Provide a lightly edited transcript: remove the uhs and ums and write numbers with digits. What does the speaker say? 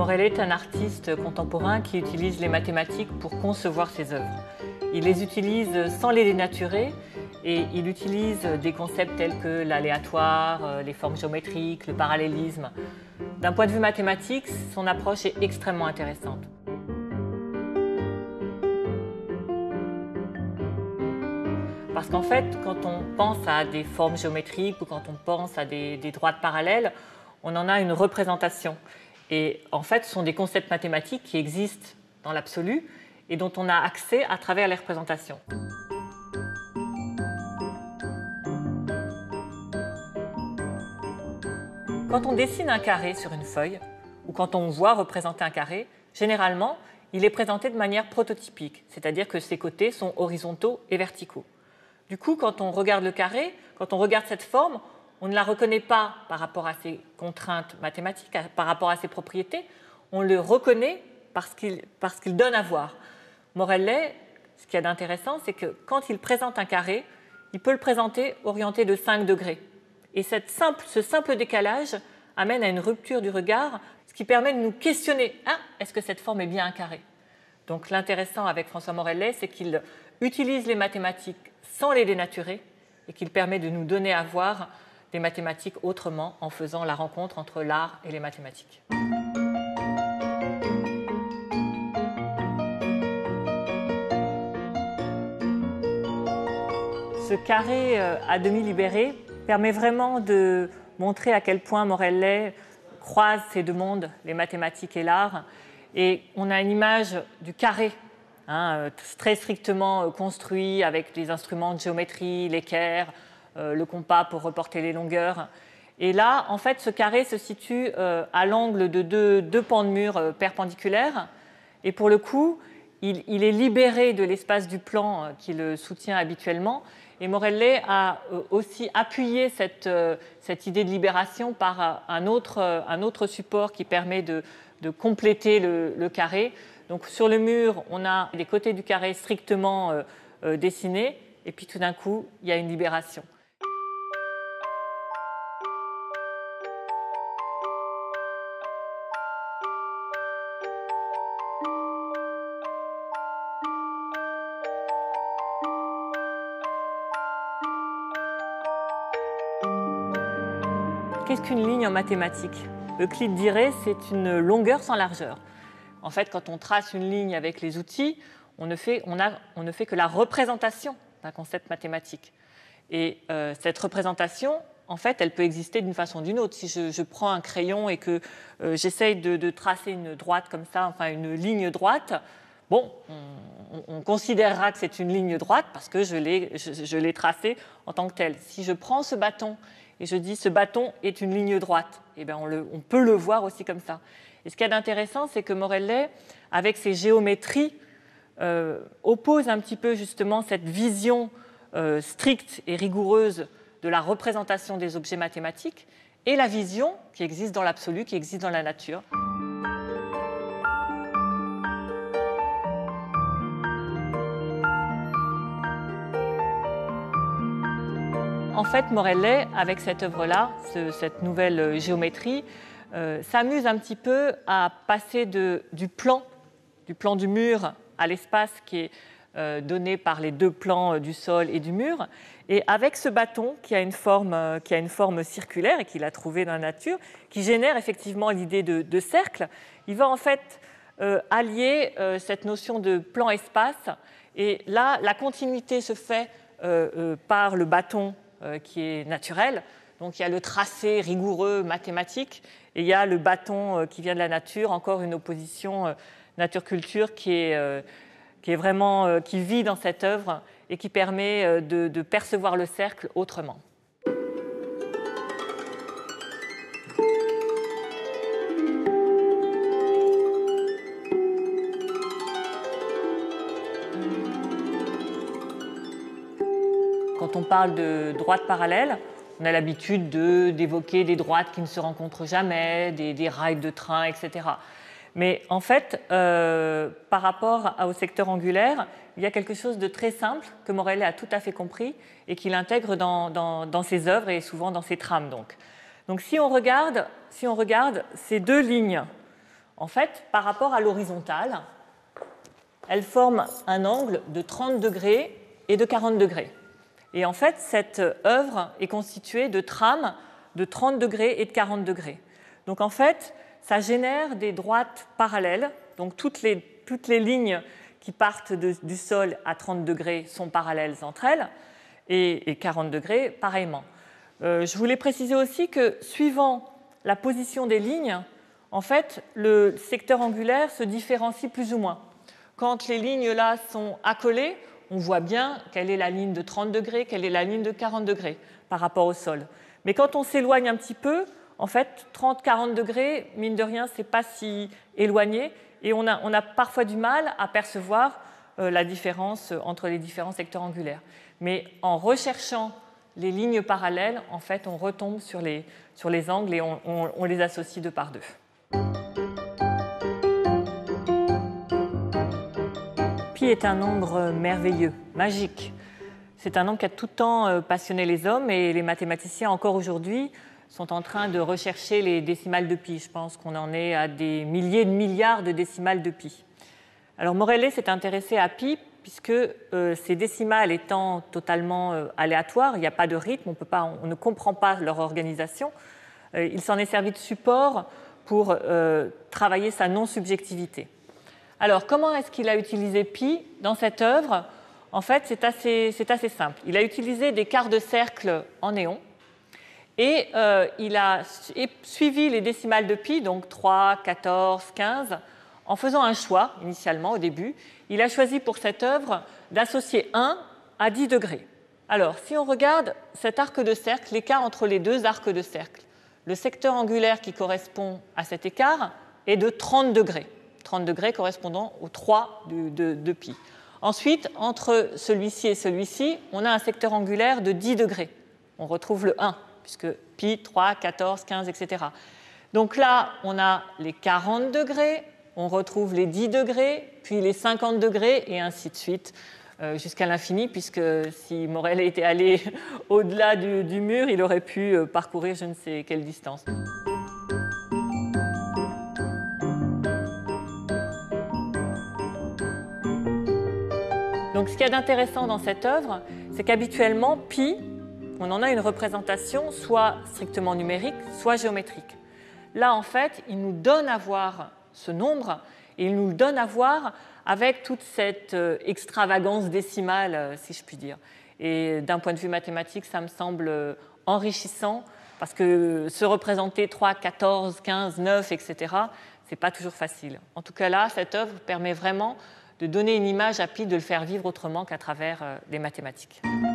Morellet est un artiste contemporain qui utilise les mathématiques pour concevoir ses œuvres. Il les utilise sans les dénaturer et il utilise des concepts tels que l'aléatoire, les formes géométriques, le parallélisme. D'un point de vue mathématique, son approche est extrêmement intéressante. Parce qu'en fait, quand on pense à des formes géométriques ou quand on pense à des droites parallèles, on en a une représentation. Et en fait, ce sont des concepts mathématiques qui existent dans l'absolu et dont on a accès à travers les représentations. Quand on dessine un carré sur une feuille, ou quand on voit représenter un carré, généralement, il est présenté de manière prototypique, c'est-à-dire que ses côtés sont horizontaux et verticaux. Du coup, quand on regarde le carré, quand on regarde cette forme, on ne la reconnaît pas par rapport à ses contraintes mathématiques, par rapport à ses propriétés, on le reconnaît parce qu'il donne à voir. Morellet, ce qu'il y a d'intéressant, c'est que quand il présente un carré, il peut le présenter orienté de 5 degrés. Et ce simple décalage amène à une rupture du regard, ce qui permet de nous questionner. Ah, est-ce que cette forme est bien un carré? Donc l'intéressant avec François Morellet, c'est qu'il utilise les mathématiques sans les dénaturer et qu'il permet de nous donner à voir des mathématiques autrement en faisant la rencontre entre l'art et les mathématiques. Ce carré à demi libéré permet vraiment de montrer à quel point Morellet croise ces deux mondes, les mathématiques et l'art. Et on a une image du carré, très strictement construit avec des instruments de géométrie, l'équerre, le compas pour reporter les longueurs. Et là, en fait, ce carré se situe à l'angle de deux pans de mur perpendiculaires. Et pour le coup, il est libéré de l'espace du plan qui le soutient habituellement. Et Morellet a aussi appuyé cette idée de libération par un autre support qui permet de compléter le carré. Donc sur le mur, on a les côtés du carré strictement dessinés. Et puis tout d'un coup, il y a une libération. Qu'est-ce qu'une ligne en mathématiques? Euclide dirait c'est une longueur sans largeur. En fait, quand on trace une ligne avec les outils, on ne fait que la représentation d'un concept mathématique. Et cette représentation, en fait, elle peut exister d'une façon ou d'une autre. Si je prends un crayon et que j'essaye de tracer une droite comme ça, enfin une ligne droite, bon, on considérera que c'est une ligne droite parce que je l'ai tracée en tant que telle. Si je prends ce bâton et je dis ce bâton est une ligne droite, eh bien on peut le voir aussi comme ça. Et ce qu'il y a d'intéressant, c'est que Morellet, avec ses géométries, oppose un petit peu justement cette vision stricte et rigoureuse de la représentation des objets mathématiques et la vision qui existe dans l'absolu, qui existe dans la nature. En fait, Morellet, avec cette œuvre-là, cette nouvelle géométrie, s'amuse un petit peu à passer du plan du mur à l'espace qui est donné par les deux plans du sol et du mur. Et avec ce bâton qui a une forme circulaire et qu'il a trouvé dans la nature, qui génère effectivement l'idée de cercle, il va en fait allier cette notion de plan-espace. Et là, la continuité se fait par le bâton qui est naturel. Donc il y a le tracé rigoureux mathématique et il y a le bâton qui vient de la nature, encore une opposition nature-culture qui vit dans cette œuvre et qui permet de percevoir le cercle autrement. Quand on parle de droites parallèles, on a l'habitude d'évoquer des droites qui ne se rencontrent jamais, des rails de train, etc. Mais en fait, par rapport au secteur angulaire, il y a quelque chose de très simple que Morellet a tout à fait compris et qu'il intègre dans ses œuvres et souvent dans ses trames. Donc si on regarde ces deux lignes en fait, par rapport à l'horizontale, elle forme un angle de 30 degrés et de 40 degrés. Et en fait, cette œuvre est constituée de trames de 30 degrés et de 40 degrés. Donc en fait, ça génère des droites parallèles. Donc toutes les lignes qui partent du sol à 30 degrés sont parallèles entre elles, et 40 degrés pareillement. Je voulais préciser aussi que suivant la position des lignes, en fait, le secteur angulaire se différencie plus ou moins. Quand les lignes là sont accolées, on voit bien quelle est la ligne de 30 degrés, quelle est la ligne de 40 degrés par rapport au sol. Mais quand on s'éloigne un petit peu, en fait, 30-40 degrés, mine de rien, ce n'est pas si éloigné, et on a parfois du mal à percevoir la différence entre les différents secteurs angulaires. Mais en recherchant les lignes parallèles, en fait, on retombe sur les angles et on les associe deux par deux. Pi est un nombre merveilleux, magique. C'est un nombre qui a tout le temps passionné les hommes et les mathématiciens, encore aujourd'hui, sont en train de rechercher les décimales de pi. Je pense qu'on en est à des milliers de milliards de décimales de pi. Alors Morellet s'est intéressé à pi puisque ces décimales étant totalement aléatoires, il n'y a pas de rythme, on ne comprend pas leur organisation, il s'en est servi de support pour travailler sa non-subjectivité. Alors, comment est-ce qu'il a utilisé pi dans cette œuvre? En fait, c'est assez simple. Il a utilisé des quarts de cercle en néon et il a suivi les décimales de pi, donc 3, 14, 15, en faisant un choix, initialement, au début. Il a choisi pour cette œuvre d'associer 1 à 10 degrés. Alors, si on regarde cet arc de cercle, l'écart entre les deux arcs de cercle, le secteur angulaire qui correspond à cet écart est de 30 degrés. 30 degrés correspondant aux 3 de pi. Ensuite, entre celui-ci et celui-ci, on a un secteur angulaire de 10 degrés. On retrouve le 1, puisque pi, 3, 14, 15, etc. Donc là, on a les 40 degrés, on retrouve les 10 degrés, puis les 50 degrés, et ainsi de suite, jusqu'à l'infini, puisque si Morellet était allé au-delà du mur, il aurait pu parcourir je ne sais quelle distance. Donc, ce qu'il y a d'intéressant dans cette œuvre, c'est qu'habituellement, pi, on en a une représentation soit strictement numérique, soit géométrique. Là, en fait, il nous donne à voir ce nombre et il nous le donne à voir avec toute cette extravagance décimale, si je puis dire. Et d'un point de vue mathématique, ça me semble enrichissant parce que se représenter 3, 14, 15, 9, etc., ce n'est pas toujours facile. En tout cas, là, cette œuvre permet vraiment de donner une image à pi, de le faire vivre autrement qu'à travers les mathématiques.